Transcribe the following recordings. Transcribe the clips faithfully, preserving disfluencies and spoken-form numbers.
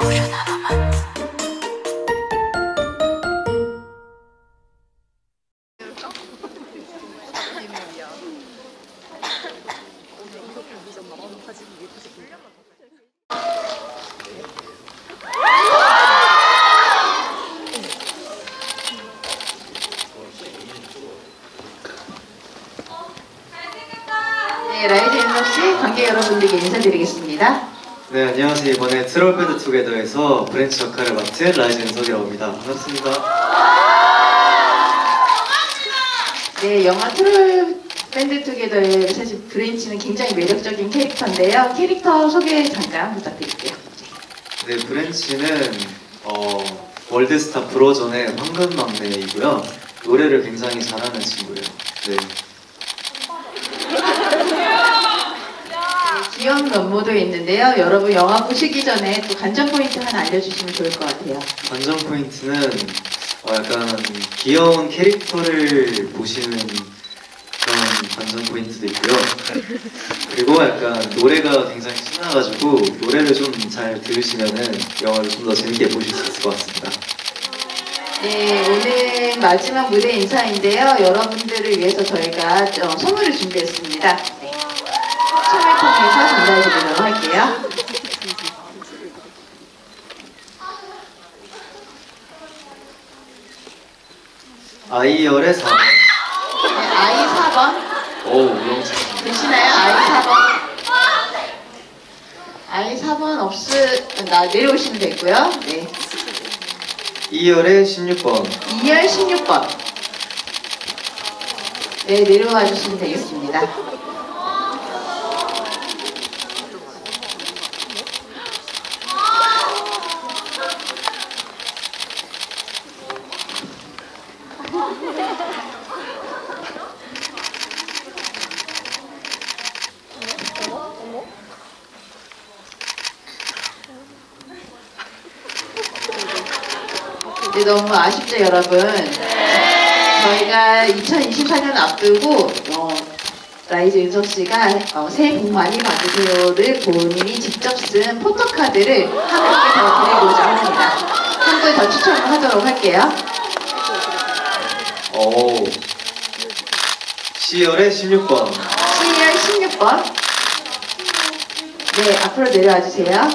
네, 라이즈 인석씨 관객 여러분들께 인사드리겠습니다. 네, 안녕하세요. 이번에 트롤 밴드 투게더에서 브랜치 역할을 맡은 라이즈 인석이라고 합니다. 반갑습니다. 네, 영화 트롤 밴드 투게더의 사실 브랜치는 굉장히 매력적인 캐릭터인데요. 캐릭터 소개 잠깐 부탁드릴게요. 네, 브랜치는 어, 월드스타 브로전의 황금막내이고요. 노래를 굉장히 잘하는 친구예요. 네. 귀여운 면모도 있는데요. 여러분 영화 보시기 전에 또 관전 포인트 하나 알려주시면 좋을 것 같아요. 관전 포인트는 어, 약간 귀여운 캐릭터를 보시는 그런 관전 포인트도 있고요. 그리고 약간 노래가 굉장히 신나가지고 노래를 좀 잘 들으시면은 영화를 좀 더 재밌게 보실 수 있을 것 같습니다. 네, 오늘 마지막 무대 인사인데요. 여러분들을 위해서 저희가 어, 선물을 준비했습니다. 네. 춤을 통해서 전달해 드리도록 할게요. 아이열의 사 번. 네, 아이 사 번. 오, 우렁차. 되시나요? 아이 사 번. 아이 사 번 없으, 나 내려오시면 되고요. 네. 이열의 십육 번. 이열 십육 번. 네, 내려와 주시면 되겠습니다. 네, 너무 아쉽죠, 여러분? 저희가 이천이십사 년 앞두고 어, 라이즈 윤석 씨가 어, 새해 복 많이 받으세요를 본인이 직접 쓴 포토카드를 한 개 더 드리고자 합니다. 한 분 더 추천을 하도록 할게요. 오. 시열의 십육 번. 시열 십육 번. 네, 앞으로 내려와 주세요.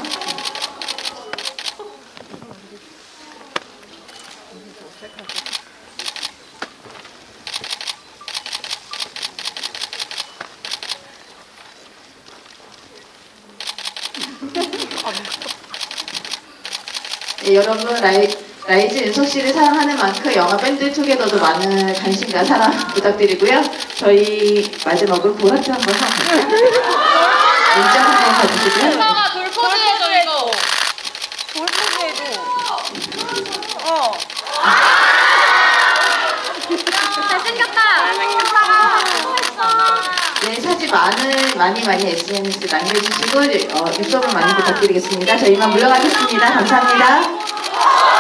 네, 여러분 라이, 라이즈 윤석 씨를 사랑하는 만큼 영화 밴드 투게더도 많은 관심과 사랑 부탁드리고요. 저희 마지막으로 보라트 한번 하고 갈까요? 인정 한번 가주시고요. 오빠가 돌포즈 해줘 이거. 돌포즈 해줘. 어. 잘생겼다. 네, 사진 많은, 많이 많이 에스엔에스 남겨주시고 어, 입소문 많이 부탁드리겠습니다. 저희만 물러가겠습니다. 감사합니다.